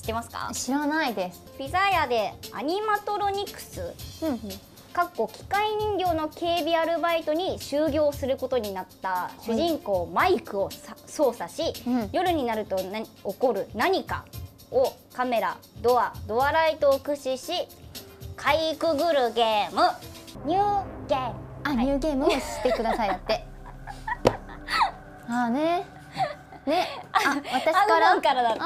ってますか？ 知らないです。 ピザ屋でアニマトロニクスかっこ機械人形の警備アルバイトに就業することになった主人公マイクを操作し、夜になると起こる何かをカメラ、ドアライトを駆使しかいくぐるゲーム、ニューゲーム。 ニューゲームをしてくださいだって。ね、私からだって。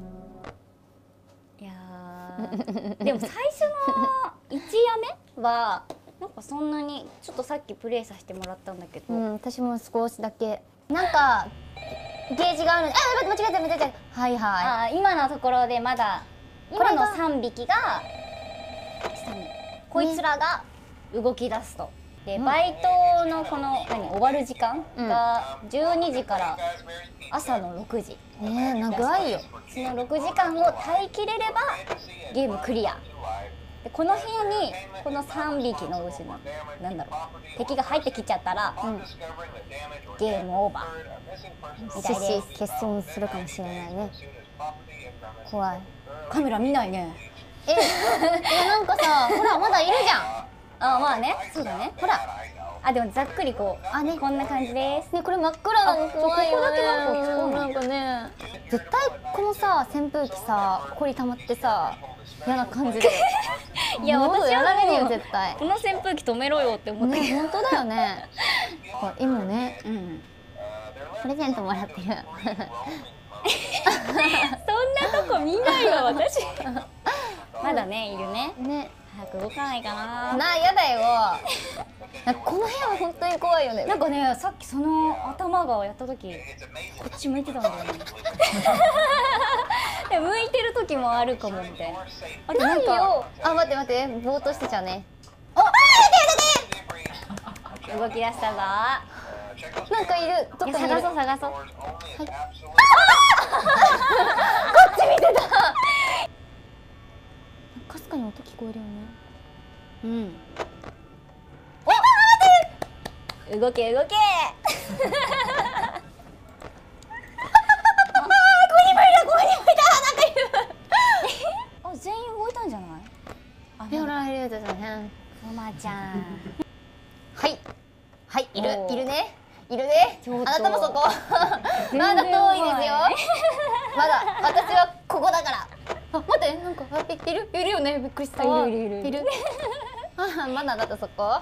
いやでも最初の1夜目はなんかそんなに、ちょっとさっきプレイさせてもらったんだけど、 私も少しだけなんかゲージがある。間違えた。はい。 今のところでまだ今の3匹が下に、こいつらが動き出すと。でバイトのこの終わる時間が12時から朝の6時。 長いよ。 その6時間を耐えきれればゲームクリア。でこの部屋にこの3匹のうちの敵が入ってきちゃったら、ゲームオーバーみたいです。 欠損するかもしれないね。怖い。 カメラ見ないね。 なんかさ、ほらまだいるじゃん。 まあね、そうだね。ほら、でもざっくりこう、こんな感じです。 これ真っ暗なの怖いよね。 ここだけなんかね、絶対このさ扇風機さ、ここに溜まってさ、嫌な感じで。 いや、私はやられるよ絶対。 この扇風機止めろよって思って。 本当だよね。今ね、プレゼントもらってる。そんなとこ見ないわ私。まだね、いるね。早く動かないかな。 やだよ。この部屋は本当に怖いよね。 なんかね、さっきその頭がやった時こっち向いてたんだよね。向いてる時もあるかもみたいな。 ないよ。待ってぼーっとしてちゃうね。 動き出したぞ。 なんかいる。どっかにいる。 探そう。 こっち見てた。かすかに音聞こえるよね。 動け。 ここにもいた。なんかいる。 全員動いたんじゃない？ ほらいるじゃん。 おまちゃん。 はい、いるね。あなたもそこ。まだ遠いですよ。まだ私はここだから。待って、なんかいるよね。びっくりした。いる。まだあなたそこ。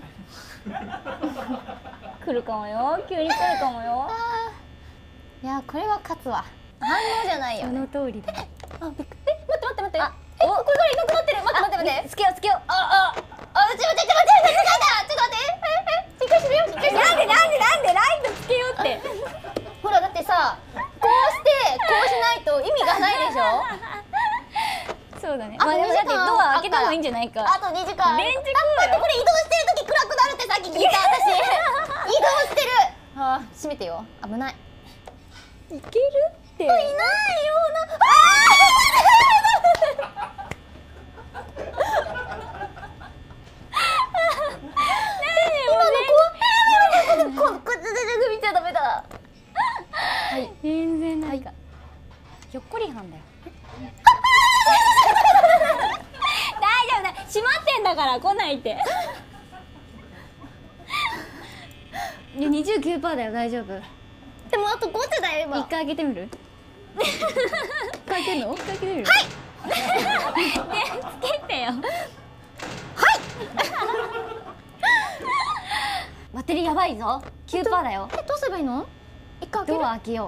来るかもよ。急に来るかもよ。 いや、これは勝つわ。反応じゃないよ。 その通りだ。 待って。ここからいなくなってる。待って。 つけよう。 ちょっと待って。引っ掛けるよ。 なんでライトつけようって。 ほらだってさ、こうしてこうしないと意味がないでしょ。 そうだね。でもだってドア開けた方がいいんじゃないか。 あと2時間。 レンジ食うよ。 待って、これ移動してる時暗くなるってさっき聞いた私。移動してる。閉めてよ。危ない。 いけるって。いないよ見ちゃダメだ。 全然なんかひょっこりはんだよ。大丈夫だ、閉まってんだから来ないって。29% だよ、大丈夫。 でもあと5手だよ今。 一回開けてみる？一回開けるの？一回開けてみる？ はい。 つけてよ。バッテリーやばいぞ。9% だよ。 どうすればいいの？一回開ける。 ドア開けよ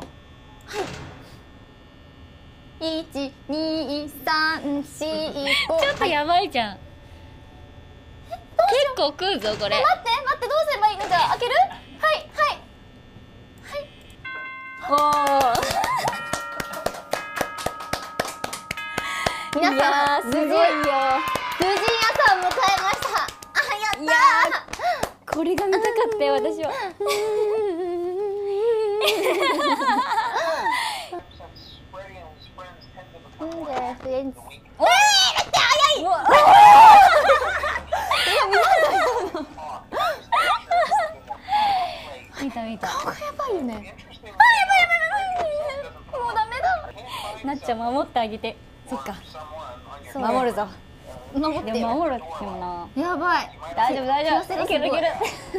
う。1、2、3、4、5。 ちょっとやばいじゃん。結構食うぞこれ。 待ってどうすればいいの？じゃあ開ける？ おお。 皆さんすごいよ。 無事朝を迎えました。やったー。 これが見たかったよ私は。 フレンズ。 おー、だって早い。見た。 顔がやばいよね。やばい。もうダメだ。 なっちゃん守ってあげて。そっか、 そう守るぞ。 守ってよ。 でも守るってもな、 やばい。 大丈夫大丈夫、いけるいける。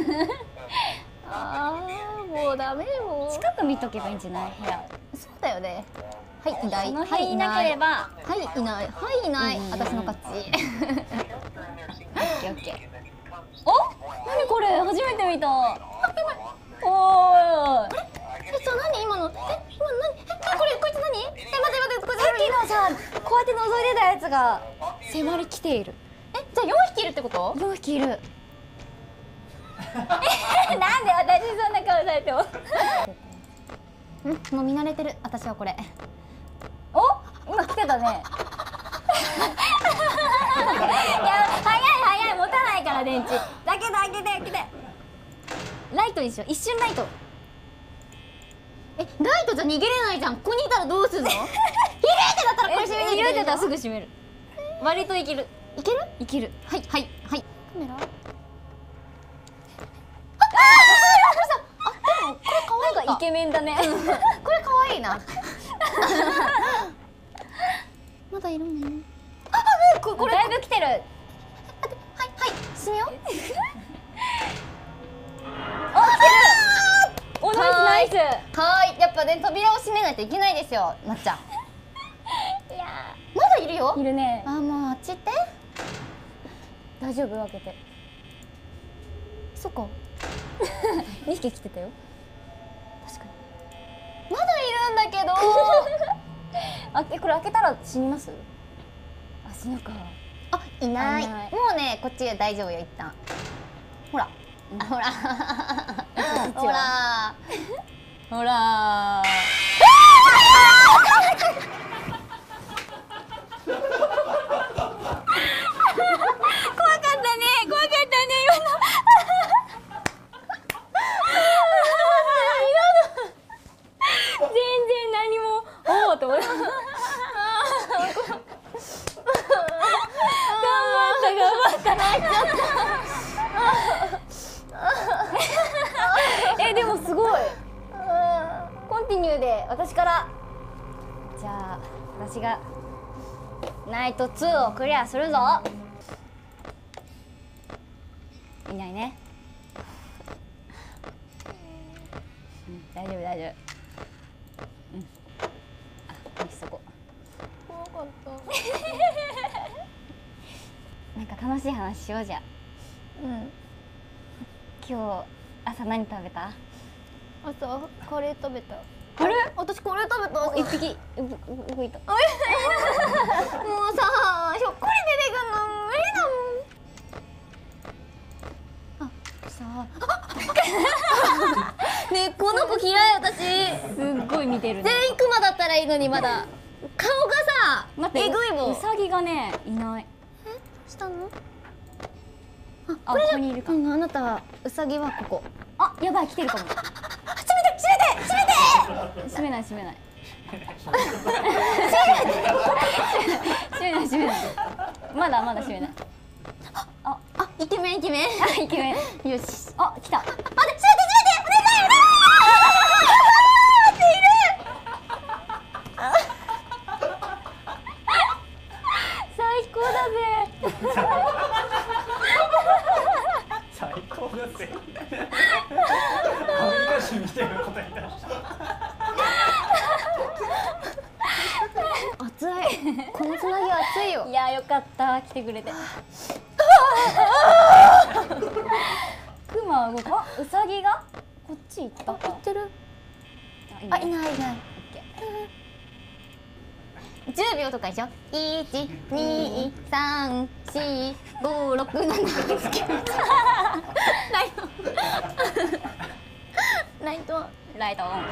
ああ、もうダメよ。 近く見とけばいいんじゃない、部屋。 そうだよね。はい、いない。 その辺いなければ、 はい、いない。はい、いない。私の勝ち。 オッケーオッケー。お、何これ、初めて見た。おーい。 何今の？今の何？これこいつ何？待ってこれさっきのさ、こうやって覗いてたやつが迫り来ている。 じゃあ4匹いるってこと？ 4匹いる。なんで私そんな顔されても。 もう見慣れてる。私はこれ。 お、今来てたね。いや、早い、持たないから電池。だけど開けて。ライトにしよう、一瞬ライト。 ライトじゃ逃げれないじゃん。ここにいたらどうするの？ヒレってだったらこれ閉めなきゃいけない。 入れてたらすぐ閉める。割といける。 いける？ いける。 はい。カメラ？ なんかイケメンだね。 これ可愛いな。まだいるもんね。 これだいぶ来てる。 はい、閉めよう。 お、来てる。お、ナイス。 はい、やっぱね、扉を閉めないといけないですよ、なっちゃん。 いやまだいるよ。 いるね。 あ、もうあっち行って。 大丈夫、開けて。 そっか。 2匹来てたよ。 確かに。まだいるんだけど。 これ開けたら死にます？あ、死ぬか。 あ、いない。 いないもうね、こっちで大丈夫よ、一旦。ほら。ほら。ほら。 ほらー。怖かったね、今の。全然何も、おおと思って。頑張った。でもすごい。コンティニューで私から。じゃあ私がナイト2をクリアするぞ。いないね。大丈夫。あ、よし、そこ。 怖かった。 なんか楽しい話しようじゃ。今日朝何食べた？ 朝カレー食べた。 あれ？ 私カレー食べた。 一匹動いた。 もうさ、ひょっこり出てくんの無理だもん。あ、さあ。ねえ、この子嫌い私。 すっごい見てるね。 全員クマだったらいいのにまだ。顔がさ、 待って、 えぐいもん。 ウサギがねいない。 したの？ あ、ここにいるか。 あなたウサギはここ。 あ、やばい、来てるかも。閉めない。閉めない。まだ閉めない。 あ、イケメン。 あ、イケメン。 よし。 あ、来た。 閉めてお願い。 最高だぜ。 最高だぜ。恥ずかしいみたいなこと言い出した。 熱い。このつなぎ熱いよ。 いや、よかった、来てくれて。クマは動く。あ、ウサギがこっち行ったか。 行ってる。 あ、 いない。10秒とかでしょ。1、2、3、4、5、6、7、8、9。ライトオン。 ライトオン。すごい。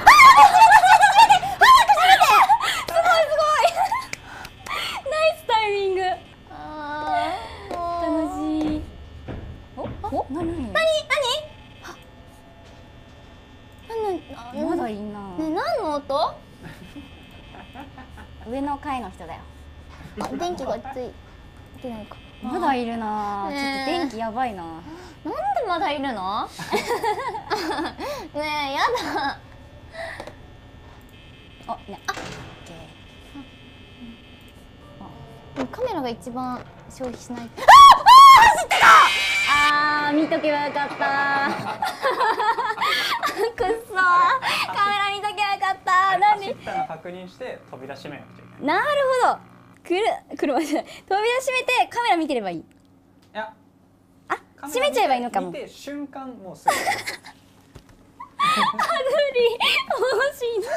ナイスタイミング。楽しい。お、何？まだいいな。 ね、何の音？ 上の階の人だよ。 あ、電気がついてないか。 まだいるな。ちょっと電気やばいな。 なんでまだいるの？ねえ、やだ。 あ、ね。あ、オッケが一番消費しない。 見とけばよかったくっそー、カメラ見とけばよかった。なんで走ったの確認して飛び出しめなくちゃいけない。 なるほど、車じゃない、飛び出しめてカメラ見てればいい。 いや、 閉めちゃえばいいのかも。 見て瞬間もうすぐ無理、面白い。